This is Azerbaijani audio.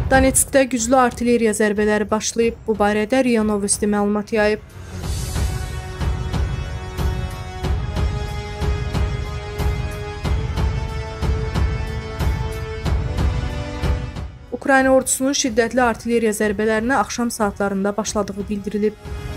Donetskdə güclü artilleriya zərbələri başlayıb. Bu barədə RIA Novosti məlumat yayıb. Ukrayna ordusunun şiddətli artilleriya zərbələrinə axşam saatlarında başladığı bildirilib.